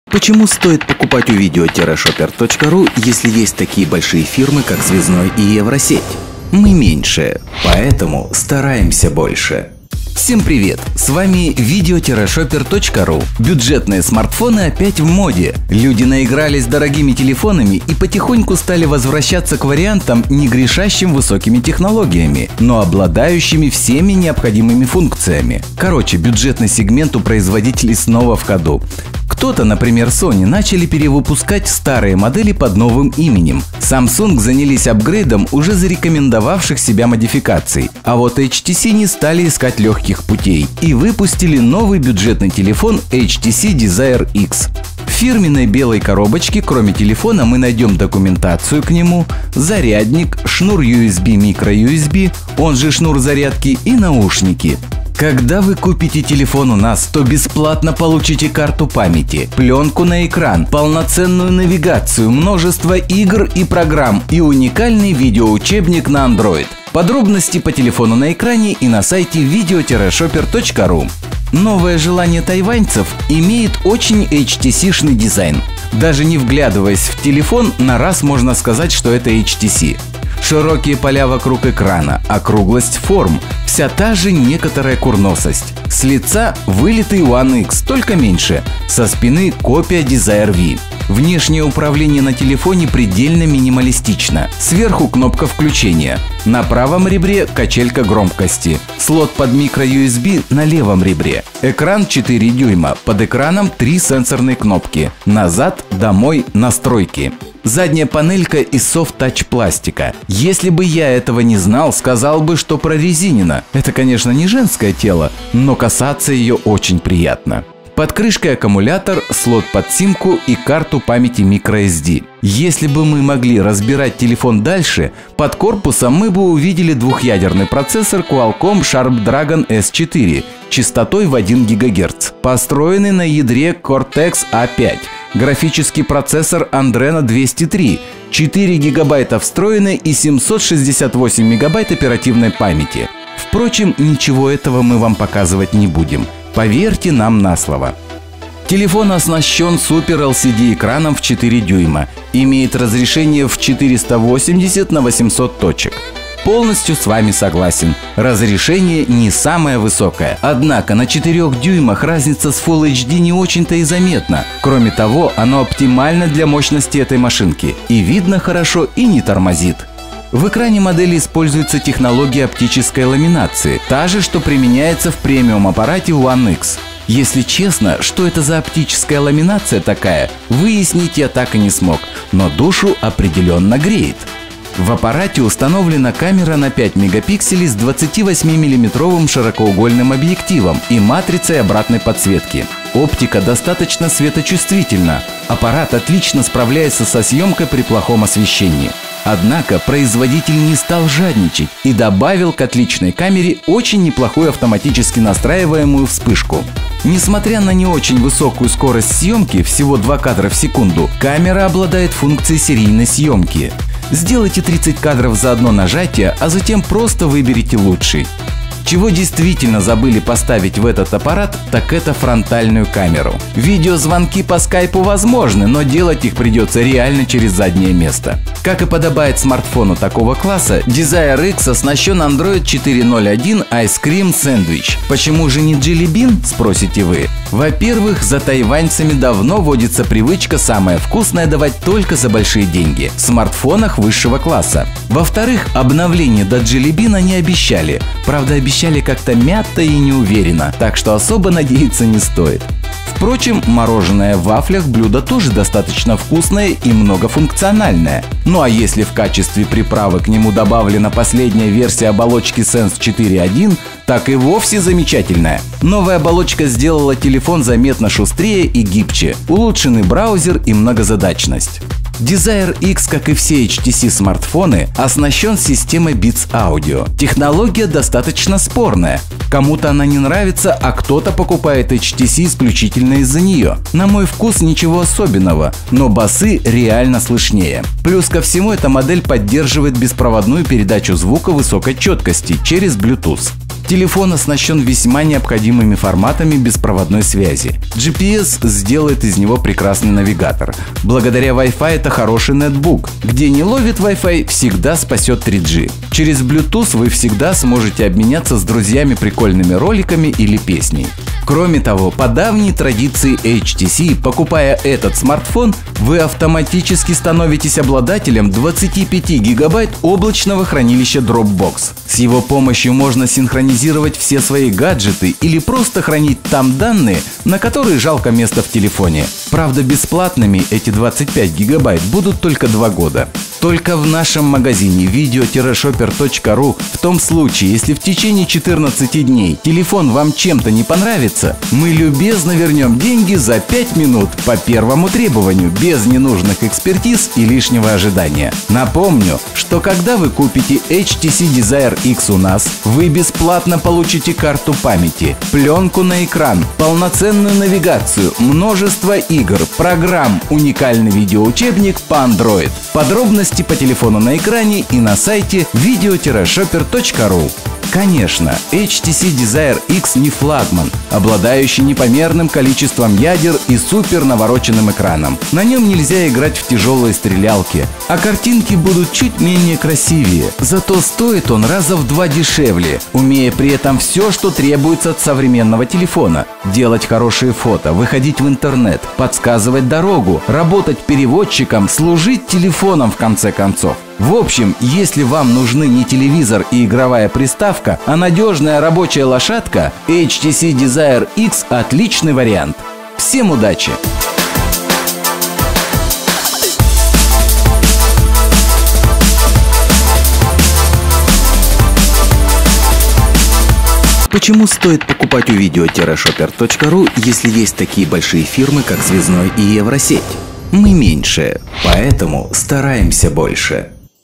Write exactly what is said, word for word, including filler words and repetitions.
Почему стоит покупать у видео шоппер точка ру, если есть такие большие фирмы, как Связной и Евросеть? Мы меньше, поэтому стараемся больше. Всем привет! С вами видео шоппер точка ру. Бюджетные смартфоны опять в моде. Люди наигрались дорогими телефонами и потихоньку стали возвращаться к вариантам, не грешащим высокими технологиями, но обладающими всеми необходимыми функциями. Короче, бюджетный сегмент у производителей снова в ходу. Кто-то, например, Sony, начали перевыпускать старые модели под новым именем. Samsung занялись апгрейдом уже зарекомендовавших себя модификаций. А вот эйч ти си не стали искать легких путей и выпустили новый бюджетный телефон эйч ти си Desire X. В фирменной белой коробочке, кроме телефона, мы найдем документацию к нему, зарядник, шнур ю эс би микро-ю эс би, он же шнур зарядки, и наушники. Когда вы купите телефон у нас, то бесплатно получите карту памяти, пленку на экран, полноценную навигацию, множество игр и программ и уникальный видеоучебник на Android. Подробности по телефону на экране и на сайте видео шоппер точка ру. Новое желание тайваньцев имеет очень эйч ти си-шный дизайн. Даже не вглядываясь в телефон, на раз можно сказать, что это эйч ти си. Широкие поля вокруг экрана, округлость форм, вся та же некоторая курносость. С лица вылитый One X, только меньше, со спины копия Desire V. Внешнее управление на телефоне предельно минималистично. Сверху кнопка включения. На правом ребре качелька громкости. Слот под микро-ю эс би на левом ребре. Экран четыре дюйма. Под экраном три сенсорные кнопки. Назад, домой, настройки. Задняя панелька из софт-тач пластика. Если бы я этого не знал, сказал бы, что прорезинена. Это, конечно, не женское тело, но касаться ее очень приятно. Под крышкой аккумулятор, слот под симку и карту памяти microSD. Если бы мы могли разбирать телефон дальше, под корпусом мы бы увидели двухъядерный процессор Qualcomm Snapdragon эс четыре частотой в один гигагерц, построенный на ядре Cortex а пять. Графический процессор Adreno двести три, четыре гигабайта встроенной и семьсот шестьдесят восемь мегабайт оперативной памяти. Впрочем, ничего этого мы вам показывать не будем. Поверьте нам на слово. Телефон оснащен Super эл си ди экраном в четыре дюйма, имеет разрешение в четыреста восемьдесят на восемьсот точек. Полностью с вами согласен, разрешение не самое высокое, однако на четырёх дюймах разница с Full эйч ди не очень-то и заметна. Кроме того, оно оптимально для мощности этой машинки, и видно хорошо, и не тормозит. В экране модели используется технология оптической ламинации, та же, что применяется в премиум-аппарате One X. Если честно, что это за оптическая ламинация такая, выяснить я так и не смог, но душу определенно греет. В аппарате установлена камера на пять мегапикселей с двадцативосьмимиллиметровым широкоугольным объективом и матрицей обратной подсветки. Оптика достаточно светочувствительна. Аппарат отлично справляется со съемкой при плохом освещении. Однако производитель не стал жадничать и добавил к отличной камере очень неплохую автоматически настраиваемую вспышку. Несмотря на не очень высокую скорость съемки, всего два кадра в секунду, камера обладает функцией серийной съемки. Сделайте тридцать кадров за одно нажатие, а затем просто выберите лучший. Чего действительно забыли поставить в этот аппарат, так это фронтальную камеру. Видеозвонки по скайпу возможны, но делать их придется реально через заднее место. Как и подобает смартфону такого класса, Desire X оснащен Android четыре ноль один Ice Cream Sandwich. Почему же не Jelly Bean, спросите вы? Во-первых, за тайваньцами давно водится привычка самое вкусное давать только за большие деньги в смартфонах высшего класса. Во-вторых, обновление до Jelly Bean не обещали. Правда, обещали как-то мято и неуверенно, так что особо надеяться не стоит. Впрочем, мороженое в вафлях блюдо тоже достаточно вкусное и многофункциональное. Ну а если в качестве приправы к нему добавлена последняя версия оболочки Sense четыре точка один, так и вовсе замечательная. Новая оболочка сделала телефон заметно шустрее и гибче, улучшенный браузер и многозадачность. Desire X, как и все эйч ти си-смартфоны, оснащен системой Beats Audio. Технология достаточно спорная. Кому-то она не нравится, а кто-то покупает эйч ти си исключительно из-за нее. На мой вкус ничего особенного, но басы реально слышнее. Плюс ко всему, эта модель поддерживает беспроводную передачу звука высокой четкости через Bluetooth. Телефон оснащен весьма необходимыми форматами беспроводной связи. джи пи эс сделает из него прекрасный навигатор. Благодаря Wi-Fi это хороший нетбук. Где не ловит Wi-Fi, всегда спасет три джи. Через Bluetooth вы всегда сможете обменяться с друзьями прикольными роликами или песней. Кроме того, по давней традиции эйч ти си, покупая этот смартфон, вы автоматически становитесь обладателем двадцати пяти гигабайт облачного хранилища Dropbox. С его помощью можно синхронизировать все свои гаджеты или просто хранить там данные, на которые жалко места в телефоне. Правда, бесплатными эти двадцать пять гигабайт будут только два года. Только в нашем магазине видео шоппер точка ру в том случае, если в течение четырнадцати дней телефон вам чем-то не понравится, мы любезно вернем деньги за пять минут по первому требованию, без ненужных экспертиз и лишнего ожидания. Напомню, что когда вы купите эйч ти си Desire X у нас, вы бесплатно получите карту памяти, пленку на экран, полноценную навигацию, множество игр, программ, уникальный видеоучебник по Android. Подробности по телефону на экране и на сайте видео шоппер точка ру. Конечно, эйч ти си Desire X не флагман, обладающий непомерным количеством ядер и супер навороченным экраном. На нем нельзя играть в тяжелые стрелялки, а картинки будут чуть менее красивее. Зато стоит он раза в два дешевле, умея при этом все, что требуется от современного телефона. Делать хорошие фото, выходить в интернет, подсказывать дорогу, работать переводчиком, служить телефоном в конце концов. В общем, если вам нужны не телевизор и игровая приставка, а надежная рабочая лошадка, эйч ти си Desire X – отличный вариант. Всем удачи! Почему стоит покупать у видео шоппер точка ру, если есть такие большие фирмы, как Связной и Евросеть? Мы меньше, поэтому стараемся больше.